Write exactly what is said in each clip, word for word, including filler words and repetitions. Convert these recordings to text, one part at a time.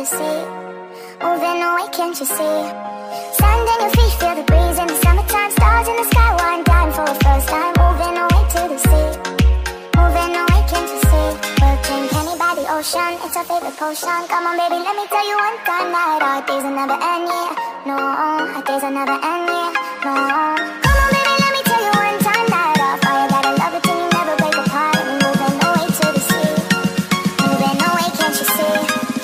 sea. Moving away, can't you see? Sand in your feet, feel the breeze in the summertime. Stars in the sky, one time for the first time. Moving away to the sea. Moving away, can't you see? We'll drink honey by the ocean, it's our favorite potion. Come on baby, let me tell you one time that our days will never end, yeah. No, our days will never end, yeah. No. Come on baby, let me tell you one time that our fire got a love it till you never break apart. And moving away to the sea. Moving away, can't you see?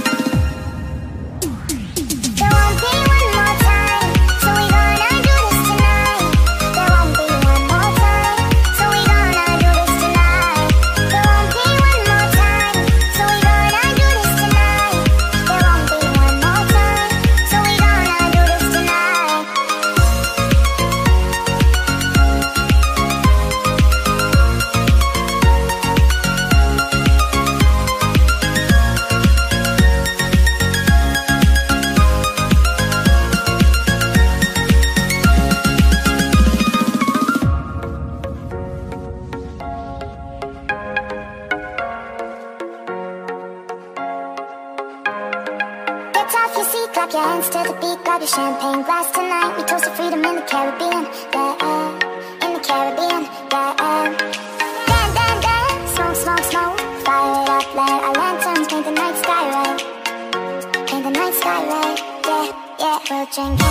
There won't be one more time, so we gonna do this tonight. There won't be one more time, so we gonna do this tonight. There won't be one more time, so we gonna do this tonight. There won't be one more time, so we gonna do this tonight. Get off your seat, clap your hands to the beat. Grab your champagne glass tonight. We toast to freedom in the Caribbean, yeah, in the Caribbean, yeah. Dan, dan, dan, smoke, smoke, smoke. Fire it up, let our lanterns paint the night sky red. Paint the night sky red, yeah, yeah. We'll drink